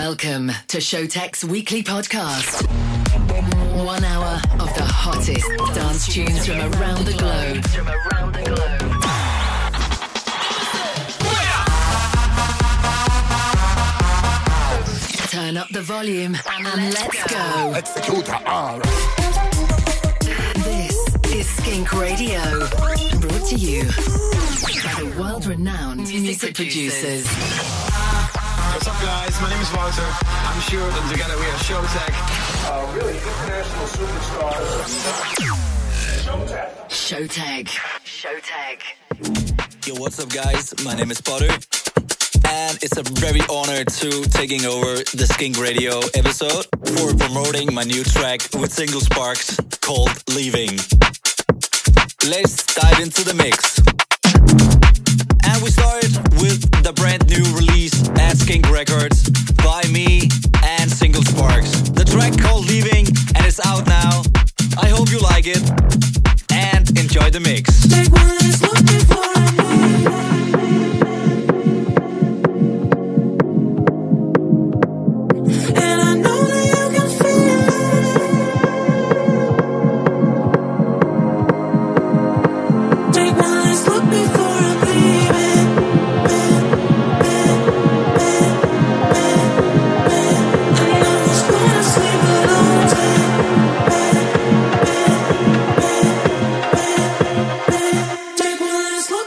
Welcome to Showtek's weekly podcast. 1 hour of the hottest dance tunes from around the globe. Turn up the volume and let's go. This is Skink Radio, brought to you by the world-renowned music producers. What's up, guys? My name is Wouter. I'm Sjoerd, and together we are Showtek. Really international superstars. Showtek. Yo, what's up, guys? My name is Potter, and it's a very honor to taking over the Skink Radio episode for promoting my new track with Single Sparks called Leaving. Let's dive into the mix. And we started with the brand new release at Skink Records by me and Single Sparks. The track called Leaving, and it's out now. I hope you like it and enjoy the mix. Take one last look before I leave. And I know that you can feel it. Take one last look before I'm leaving. I know who's gonna sleep alone. Take one last look.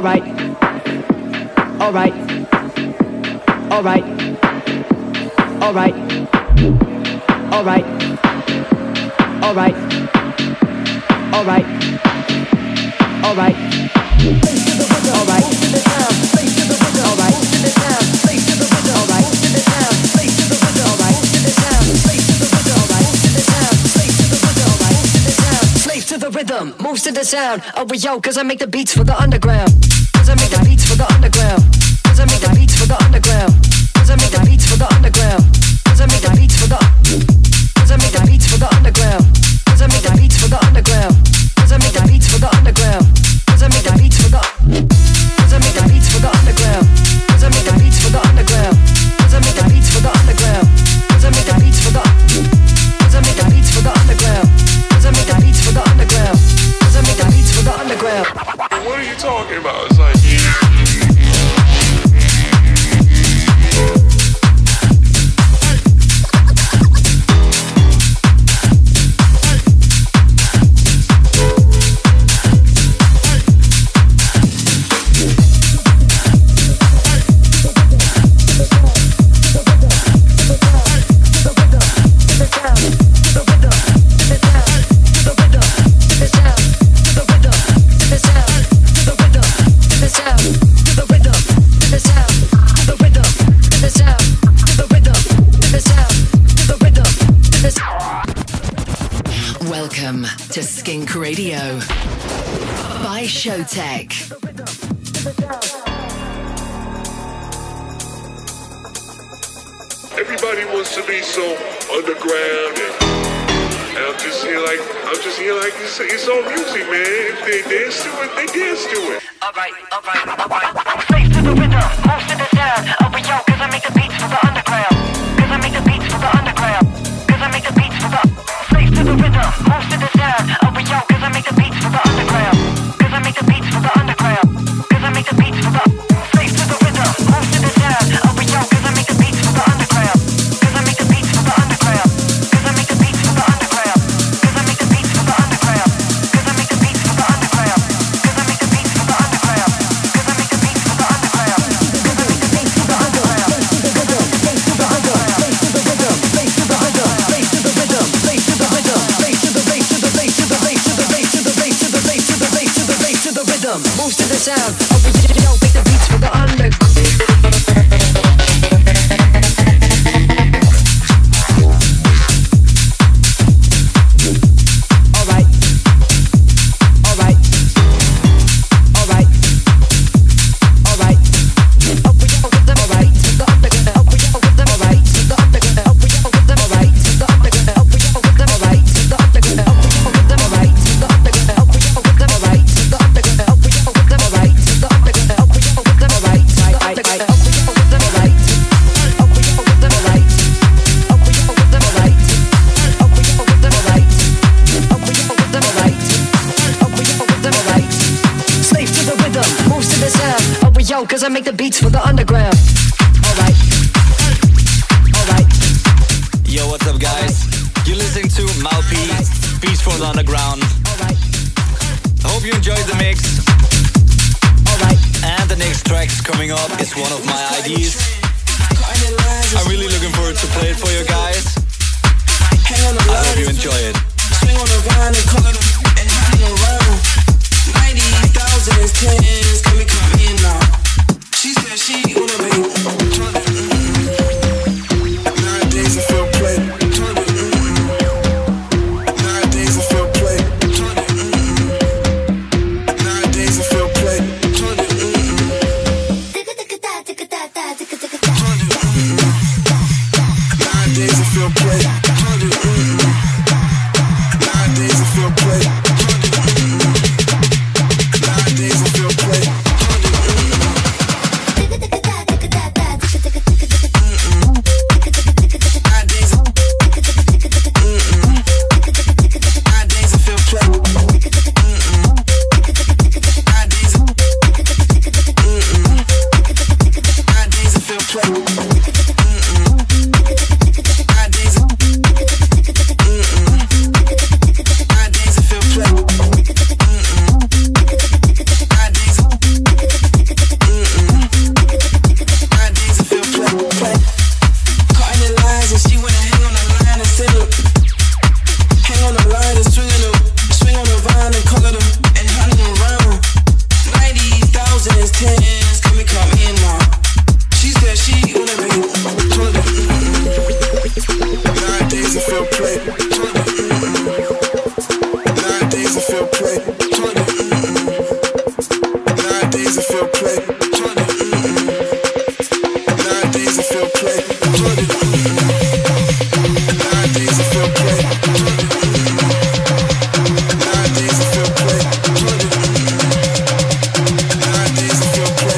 Alright. Alright. Alright. Alright. Alright. Alright. Alright. Alright. Face to the rhythm. Alright. To the sound. Face to the rhythm. Alright. To the sound. Face to the rhythm. Alright. To the sound. Face to the rhythm. Alright. To the sound. Face to the rhythm. Alright. To the sound. Face to the rhythm. Alright. To the sound. Slave to the rhythm. Moves to the sound. Oh, yo, cause I make the beats for the underground. Cause I make the beats for the underground. Cause I make the beats for the underground. Cause I make the beats for the underground. Cause I make the beats for the Cause I make the beats for the underground. Cause I make the beats for the underground. Cause I make the beats for the underground. Cause I make the beats for the Cause I make the beats for the underground. Cause I make the beats for the underground. Cause I make the beats for the underground. Cause I make the beats for the Cause I make the beats for the underground. Cause I make the beats for the underground. Cause I make the beats for the underground. What are you talking about? It's like Welcome to Skink Radio by Showtek. everybody wants to be so underground, and I'm just here like it's all music, man. If they dance to it, they dance to it. Alright. Slave to the rhythm, moves to the sound. Oh, yo, cause I make the beats for the underground. Cause I make the beats for the underground. Cause I make the beats for the Slave to the rhythm, moves to the sound. Oh, yo, cause I make the beats for the underground. Cause I make the beats for the underground. Cause I make the beats for the Slave to the rhythm, moves to the sound. Oh, yo, cause I make the beats for the underground. Cause I make the beats for the underground. Cause I make the beats for the underground. Cause I make the beats for the underground. Cause I make the beats for the underground. Cause I make the beats for the underground. Cause I make the beats for the underground. Cause I make the beats for the underground. Face to the rhythm, face to the rhythm, face to the rhythm, face to the rhythm, face to the rhythm, face to the face to the face to the face to the face to the face to the face to the face to the face to the rhythm. Moves to the sound. Oh, yo, make the beats for the underground. Cause I make the beats for the underground. Alright. Yo, what's up, guys? You're listening to Malpi, Beats for the Underground. I hope you enjoyed the mix. And the next track coming up is one of my ideas. I'm really looking forward to play it for you guys. I hope you enjoy it. Swing on the vine and color and hang around. 90,000 is 10s, can we come in now? She said she wanna be nowadays I feel play. Nowadays I feel play. Nowadays I feel play. Nowadays I feel play. Nowadays I feel play. Nowadays I feel play. Feel Nowadays I feel play. Nowadays I feel play. Nowadays I feel play. Nowadays I feel play. Nowadays I feel play. Nowadays I feel play.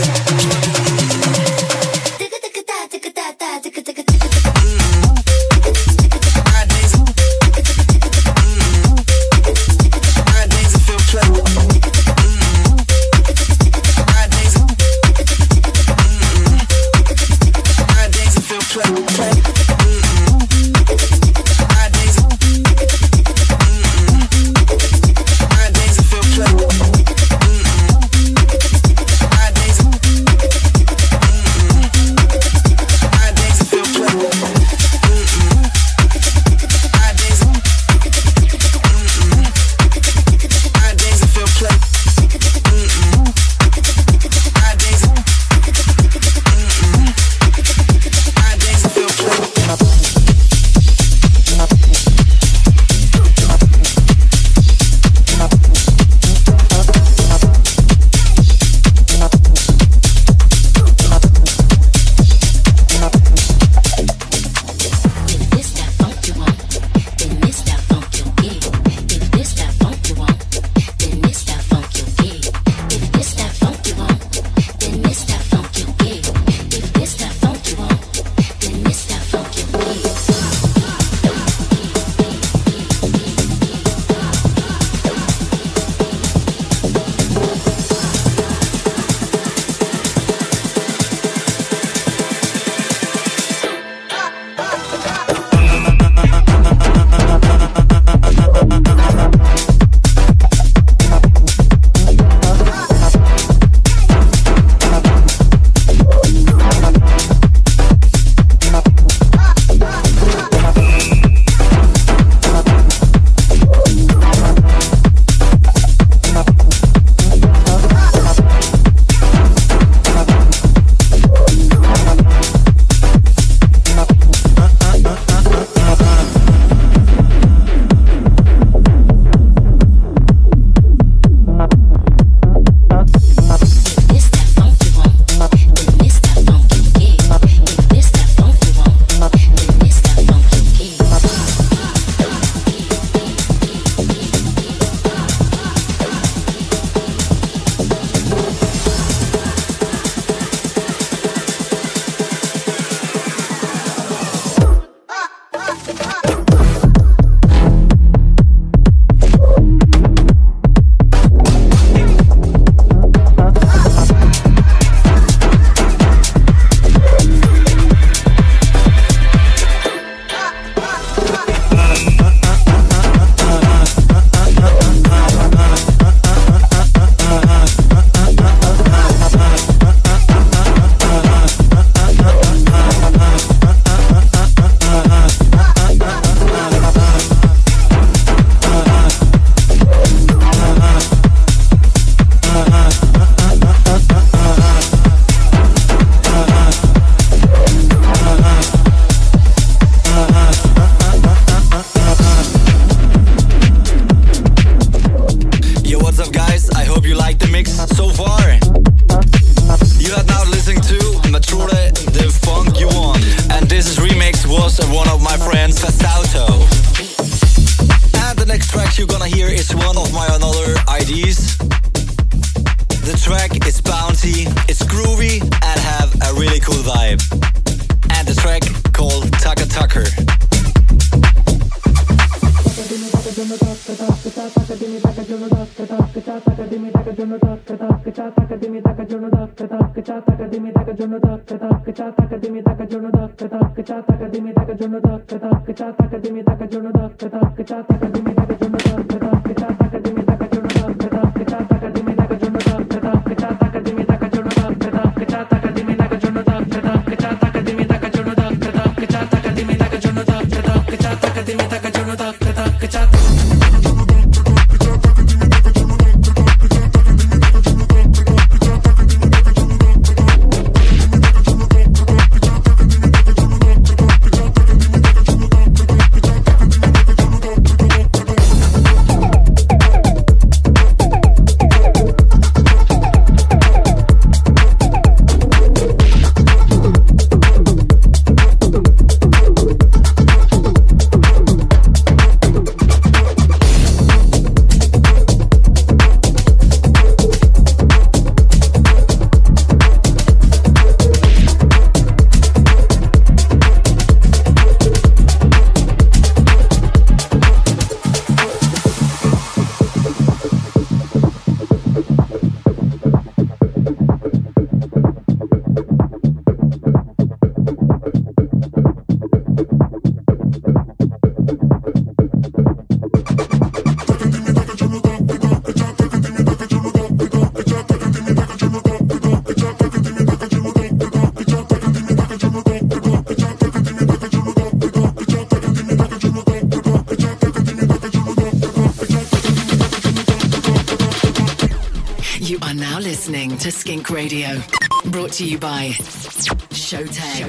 are now listening to Skink Radio, brought to you by Showtech.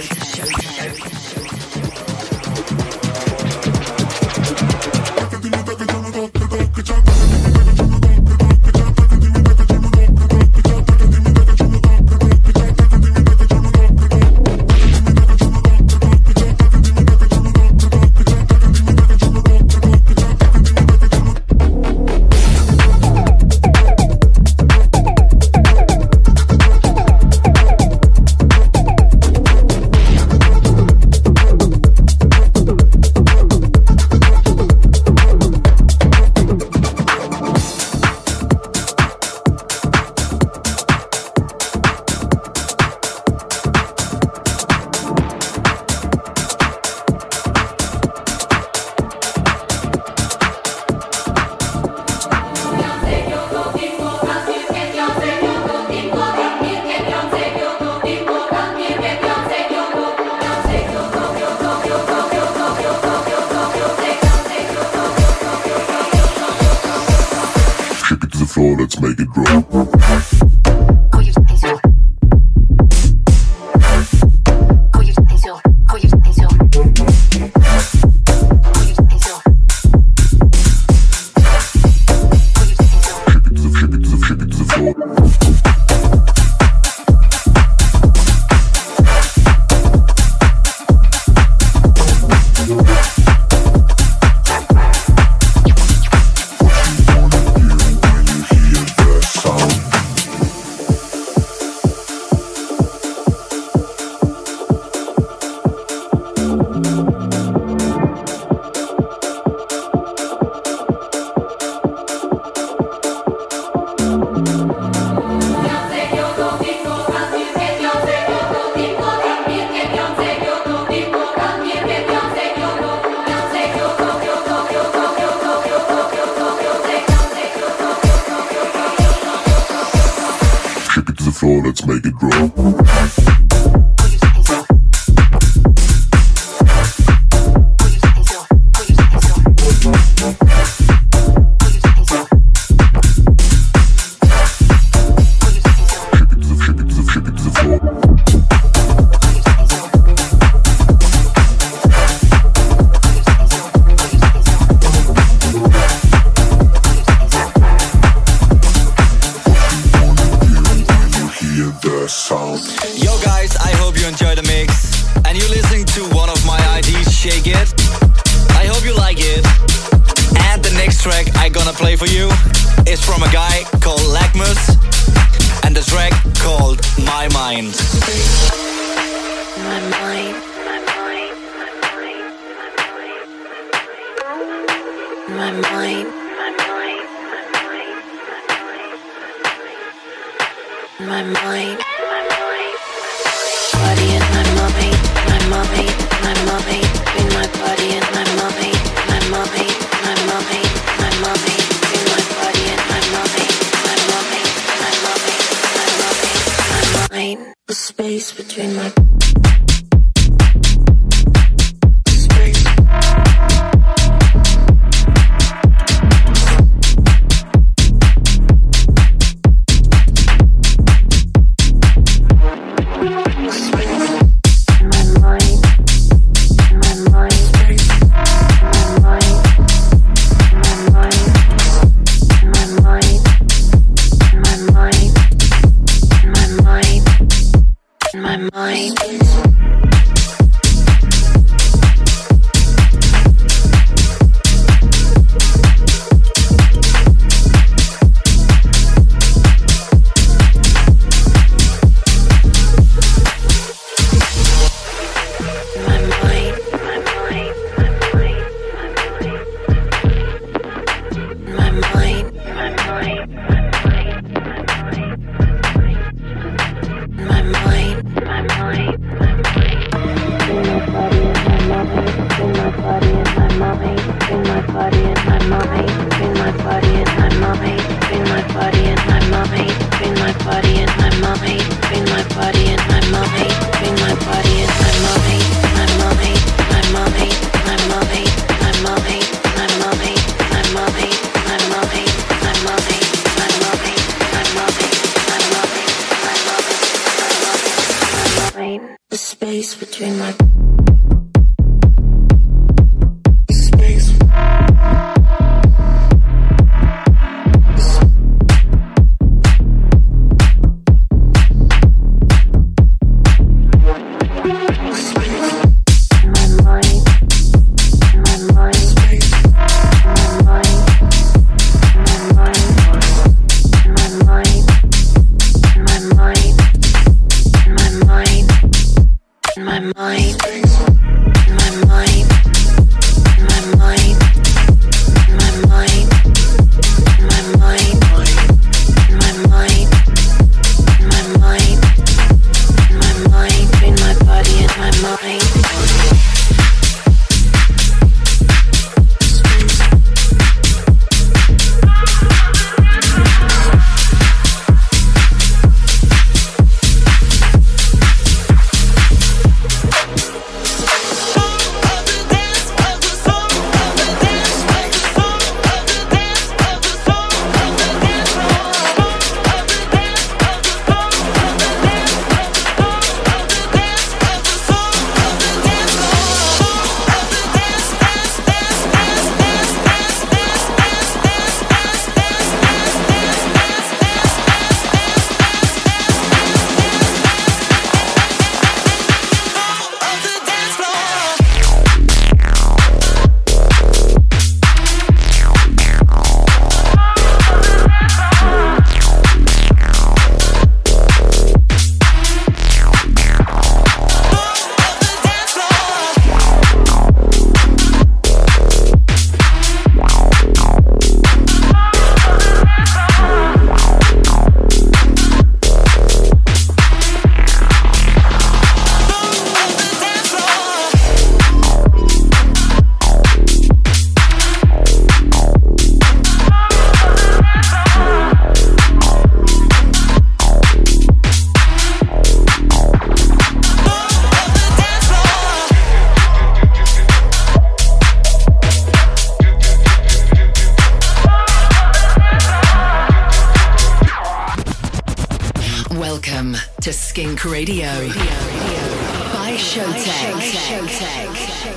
Let's make it drop. Let's make it drop. Yo guys, I hope you enjoy the mix and you're listening to one of my IDs, Shake It. I hope you like it. And the next track I gonna play for you is from a guy called Lagmus and the track called My Mind. My mind, my mind, my mind, my mind, my mind, body and my mind, my mind, my mind, in my body and my mind, my mind, my mind, my mind, in my body and my mind, my mind, my mind, my mind, the space between my in my Skink Radio by Showtech.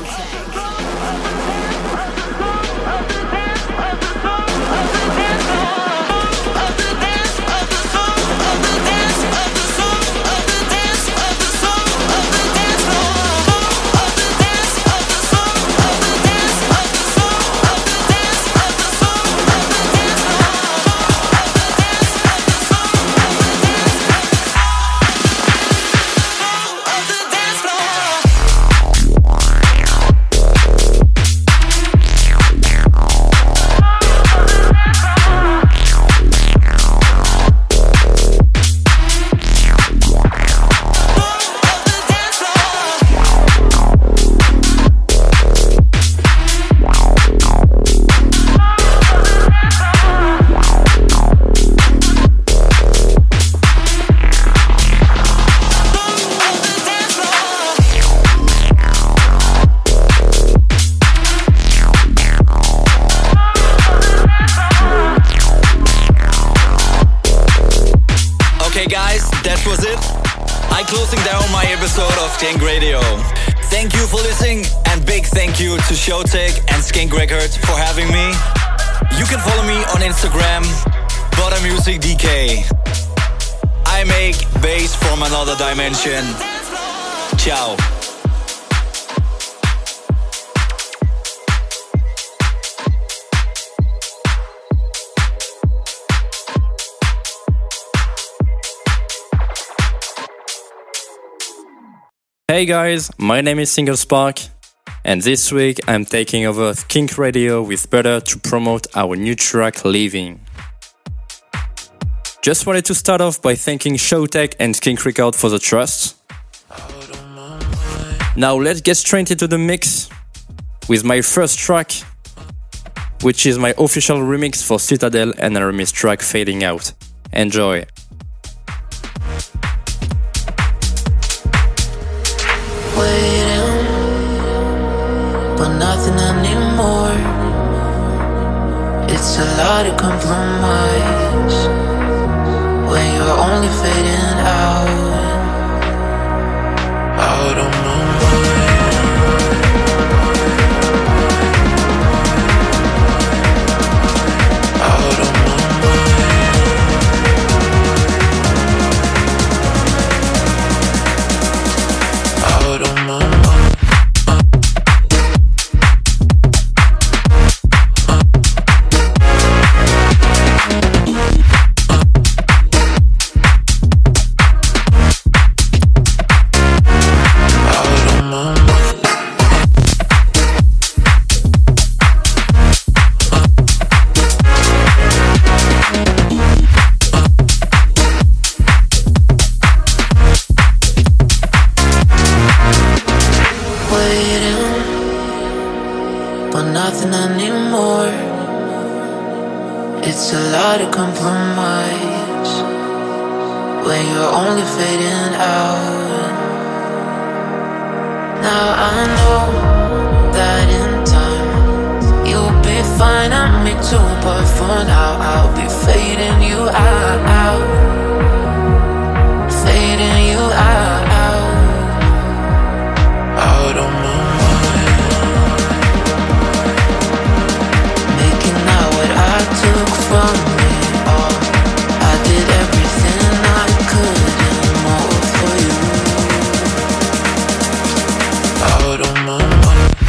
Closing down my episode of Skink Radio. Thank you for listening and big thank you to Showtech and Skink Records for having me. You can follow me on Instagram, ButterMusicDK. I make bass from another dimension. Ciao. Hey guys, my name is Single Spark, and this week I'm taking over Skink Radio with Butter to promote our new track Living. Just wanted to start off by thanking Showtech and Skink Record for the trust. Now let's get straight into the mix with my first track, which is my official remix for Citadel and Aramis track Fading Out. Enjoy! Waiting, but nothing anymore. It's a lot of compromise when you're only fading out of my mind. want nothing anymore. It's a lot of compromise when you're only fading out. Now I know that in time you'll be fine and me too, but for now I'll be fading you out, fading you out of my mind, making out what I took from me. Oh, I did everything I could and more for you. Out of my mind.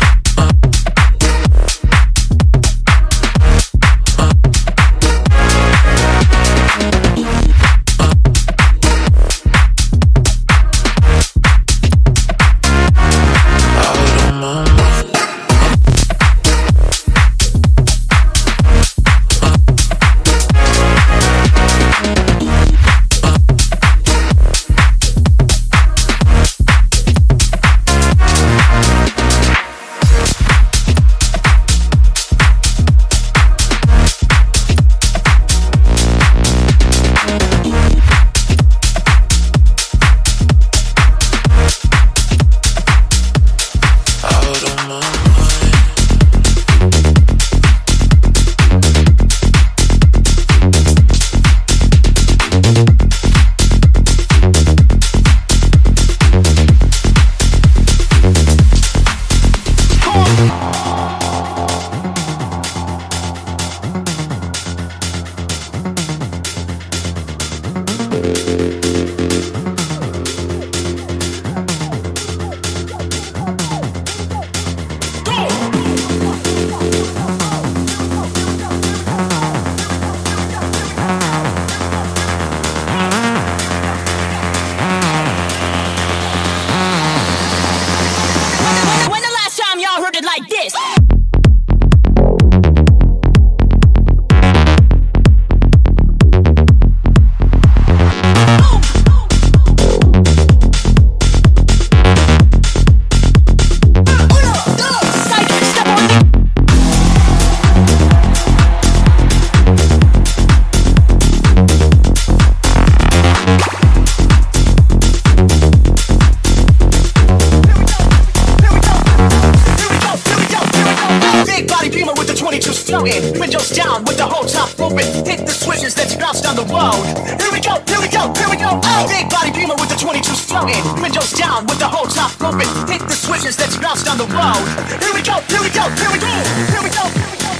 Windows down with the whole top open. Hit the switches, let's bounce down the road. Here we go, here we go, here we go. Oh, big body beamer with the 22s floating. Windows down with the whole top open. Hit the switches, let's bounce down the road. Here we go, here we go, here we go. Here we go, here we go,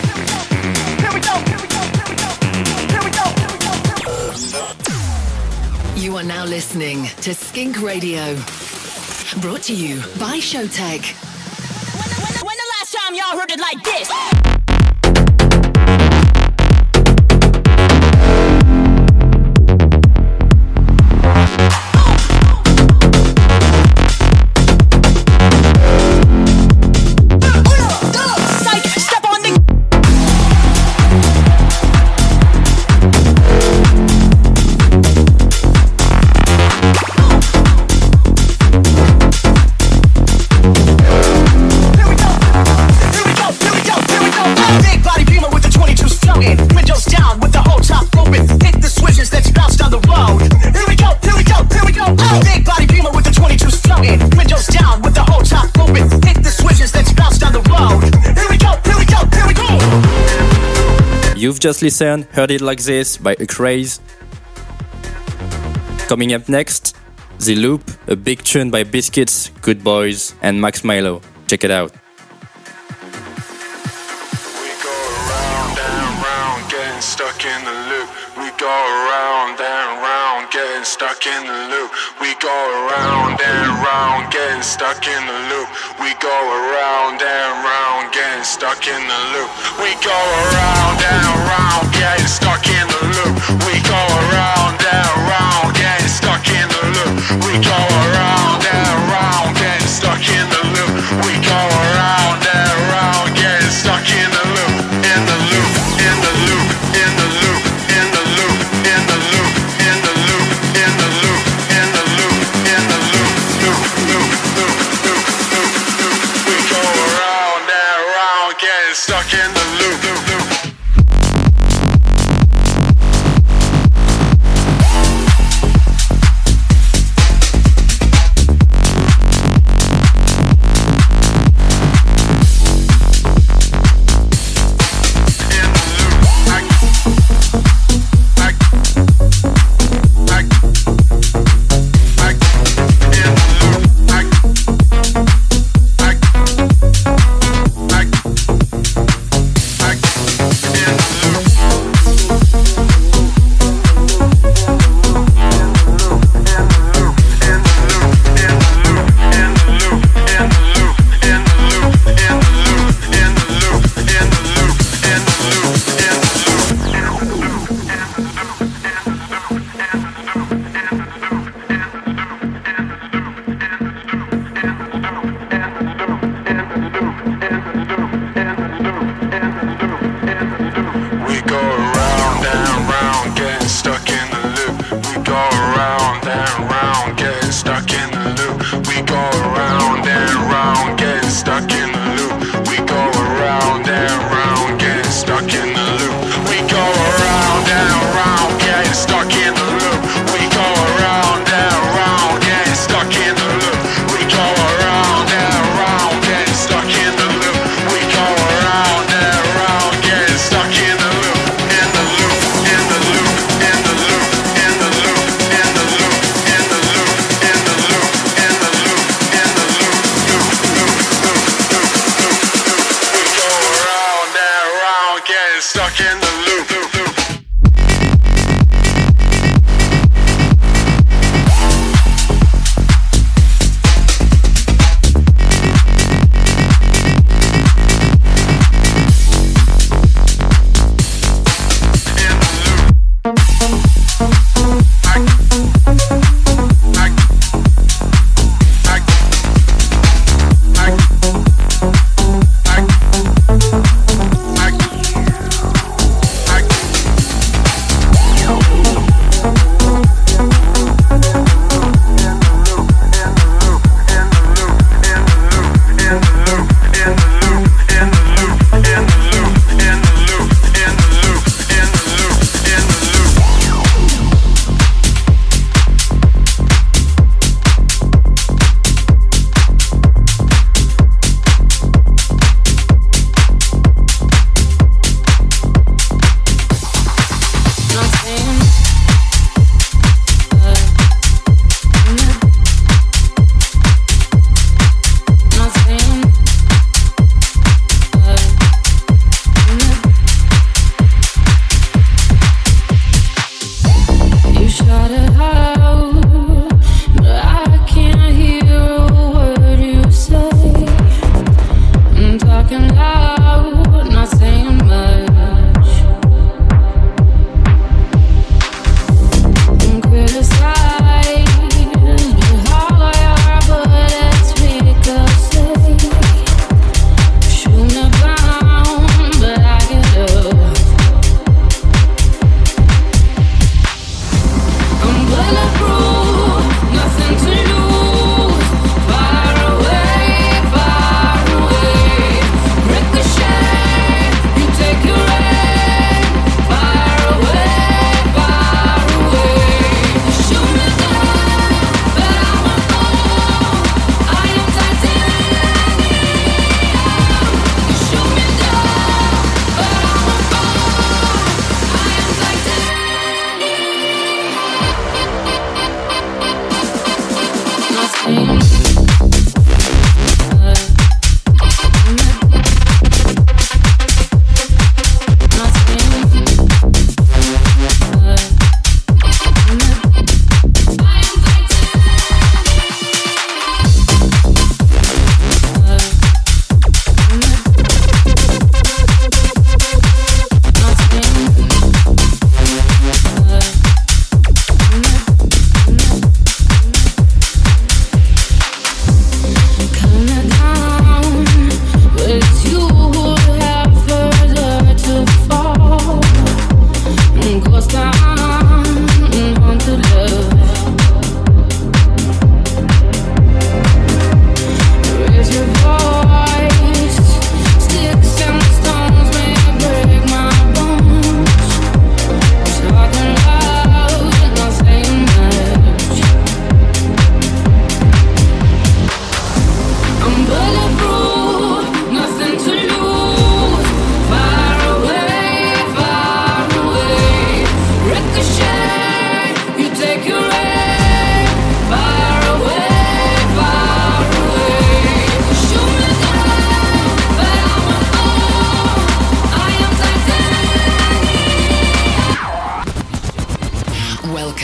here we go. Here we go, here we go, here we go, here we go. You are now listening to Skink Radio. Brought to you by Showtech. When the last time y'all heard it like this? You've just listened, Heard It Like This by Craze. Coming up next, The Loop, a big tune by Biscuits, Good Boys, and Max Milo. Check it out. We go around and round, getting stuck in the loop. We go around and round, getting stuck in the loop. We go around and round, getting stuck in the loop. We go around and round, getting stuck in the loop. We go around and round, getting stuck in the loop. We go around and round, getting stuck in the loop. We go around and round, getting stuck in the loop. We go around and round, getting stuck in the loop. In the loop, in the loop, in the loop, in the loop, in the loop, in the loop, in the loop, in the loop, in the loop, loop, loop, loop, loop, loop, loop. We go around and round, getting getting stuck in the loop.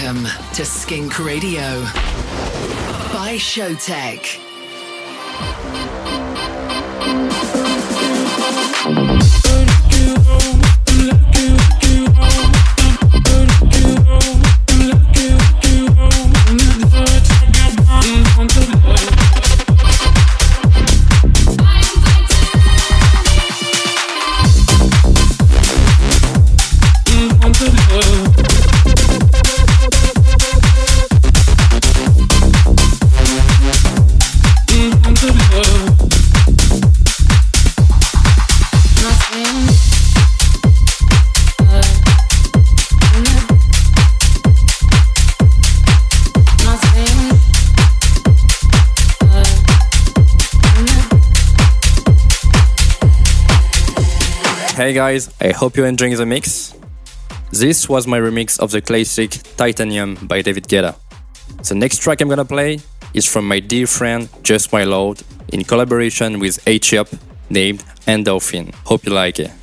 Welcome to Skink Radio by Showtek. Hey guys, I hope you're enjoying the mix. This was my remix of the classic Titanium by David Guetta. The next track I'm gonna play is from my dear friend Just My Lord in collaboration with H-Up named Endorphin. Hope you like it.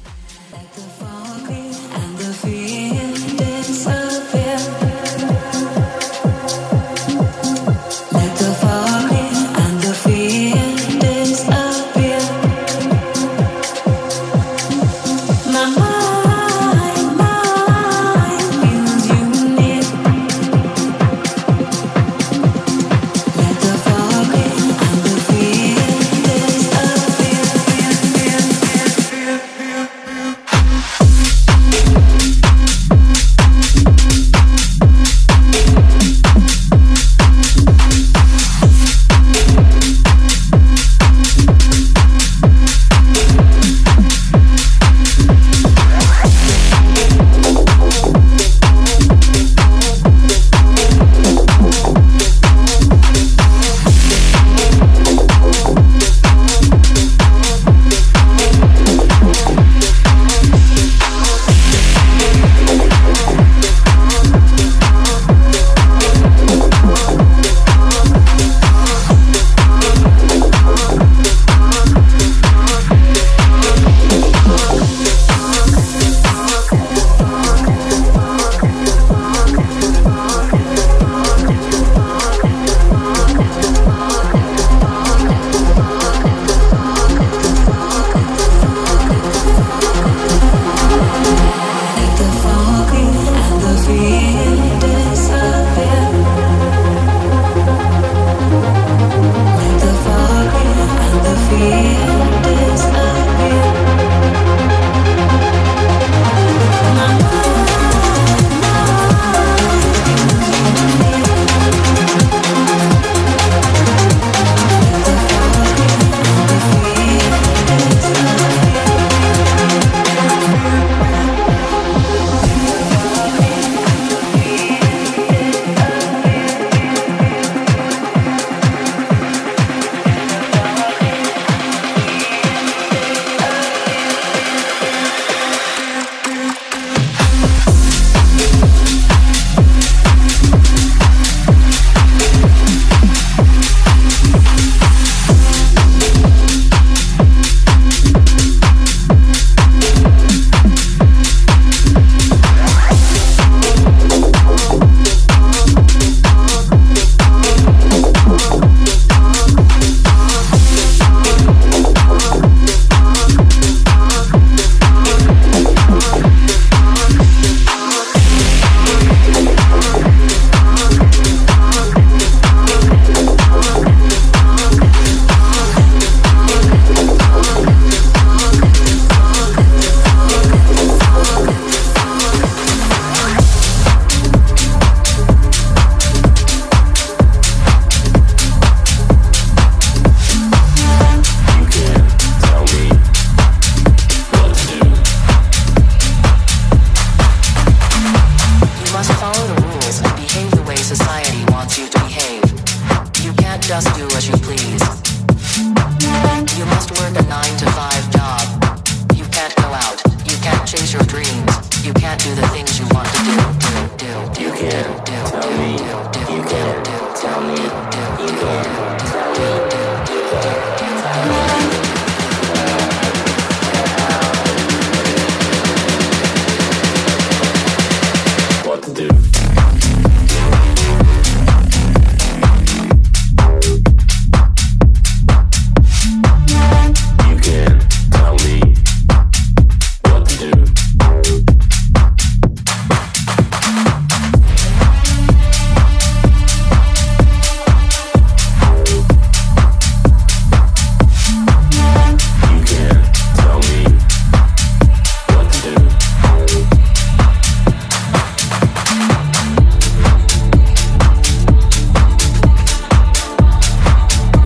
What to do?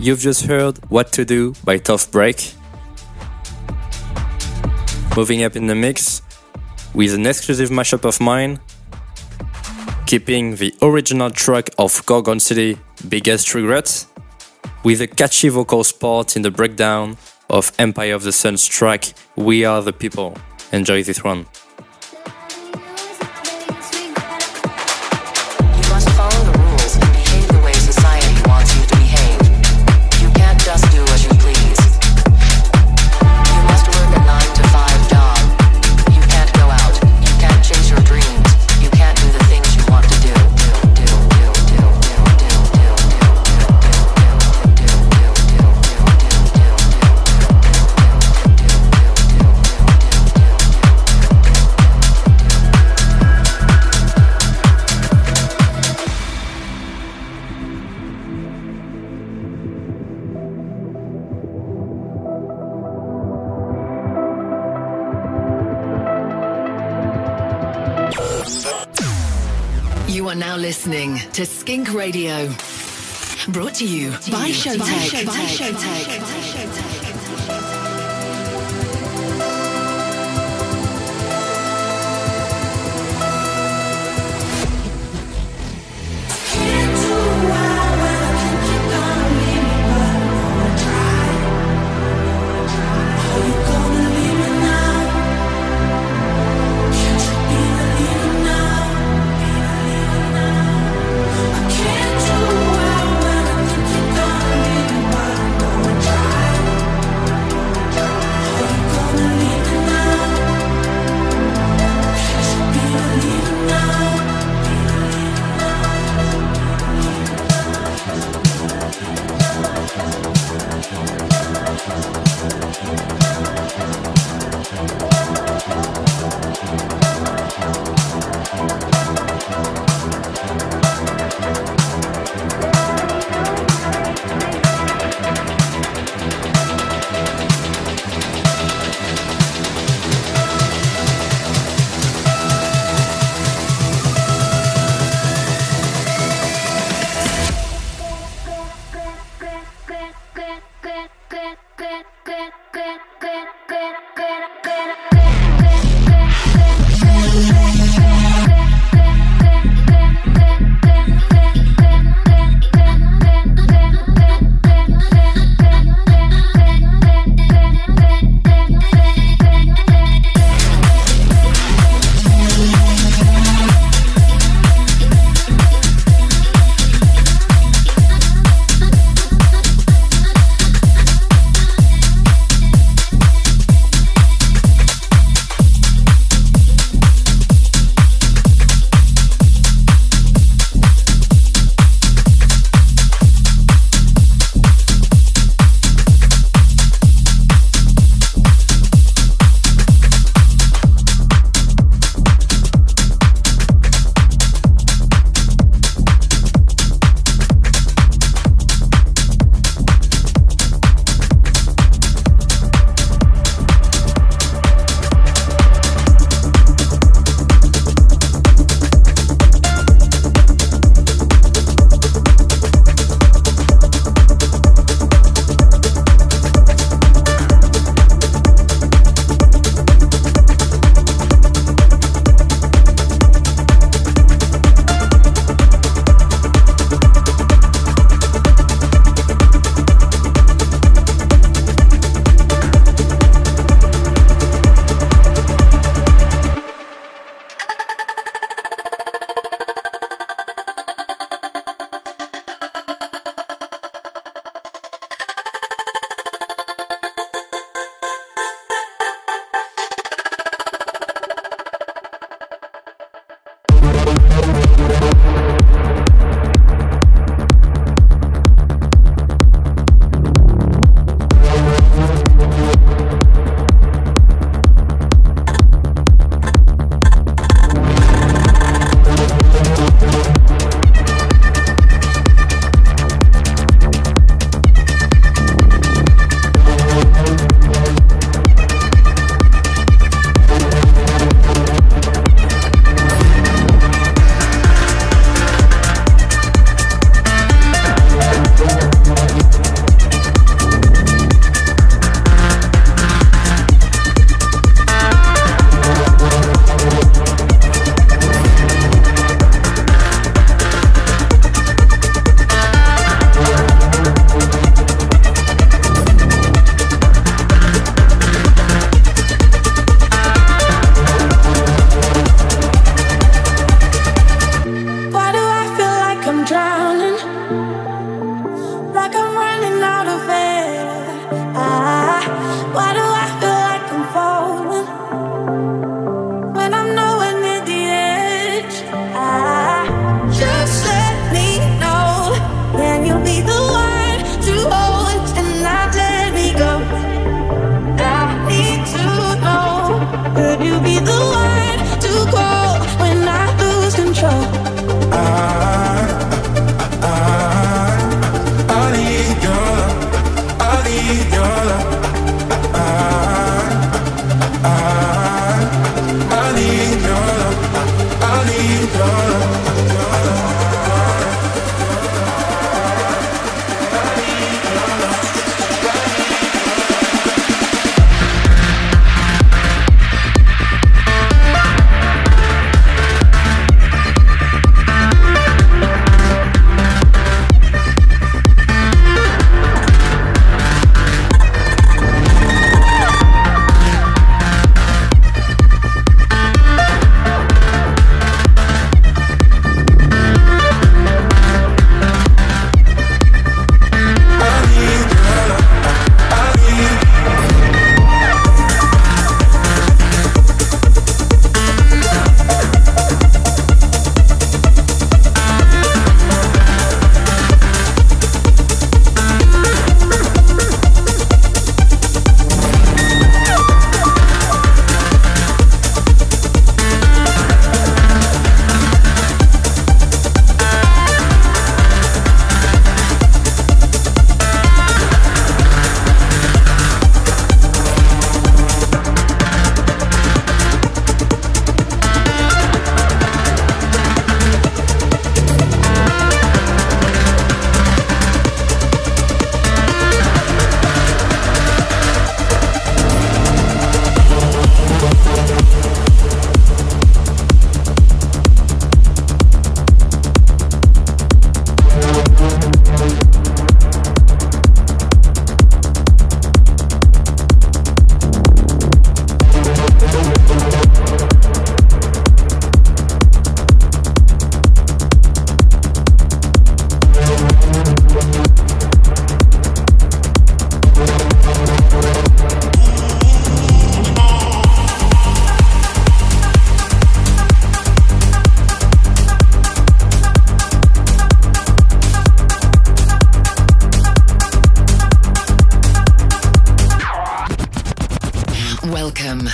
you've just heard What to Do by Tough Break. Moving up in the mix with an exclusive mashup of mine, keeping the original track of Gorgon City, Biggest Regret, with a catchy vocal part in the breakdown of Empire of the Sun's track We Are the People. Enjoy this one. You are now listening to Skink Radio. Brought to you by Showtech. I can't do well when I think you're gonna leave me, but I'm gonna try.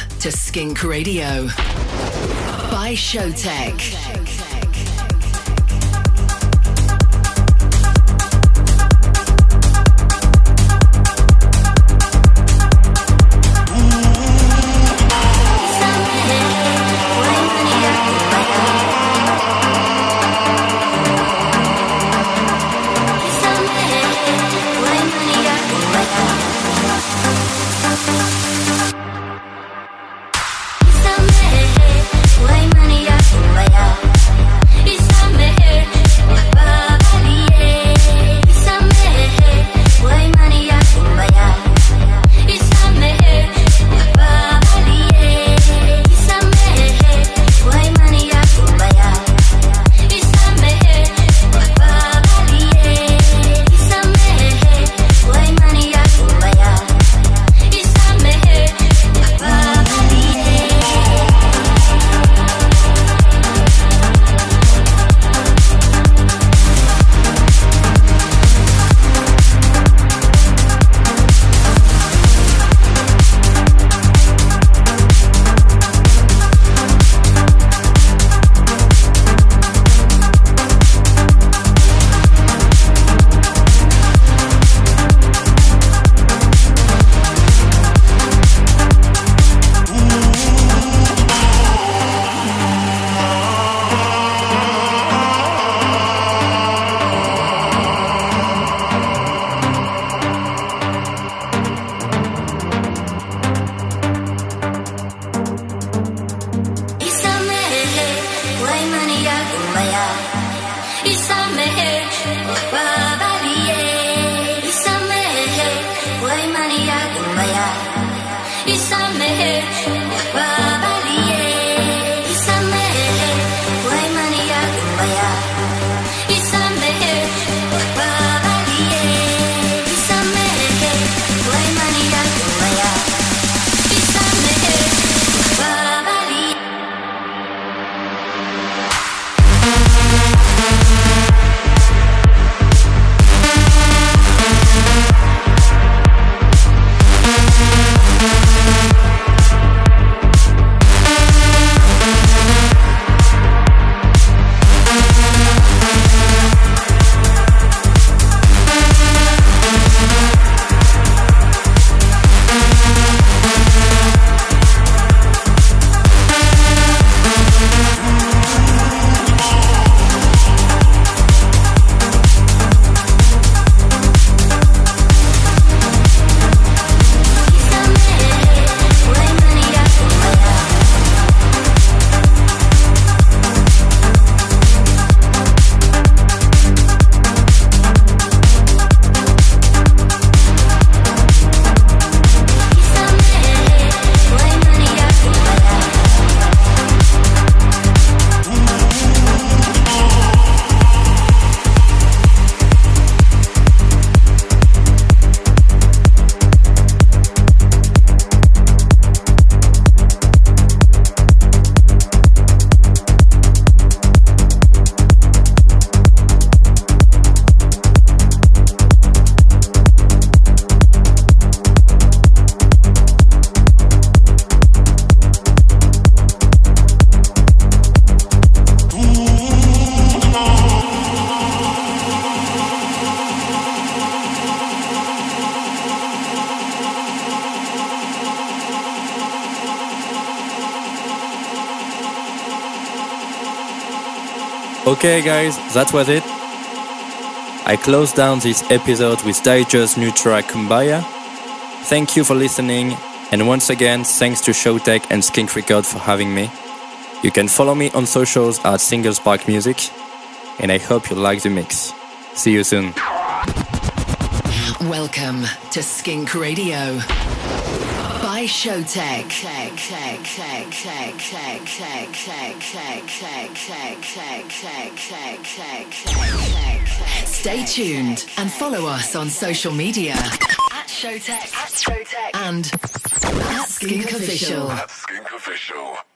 to Skink Radio by Showtek. Okay guys, that was it. I close down this episode with Daijo's new track Kumbaya. Thank you for listening, and once again, thanks to Showtek and Skink Record for having me. You can follow me on socials at Single Spark Music, and I hope you like the mix. See you soon. Welcome to Skink Radio by Showtek. Stay tuned and follow us on social media at Showtek and at Skink Official.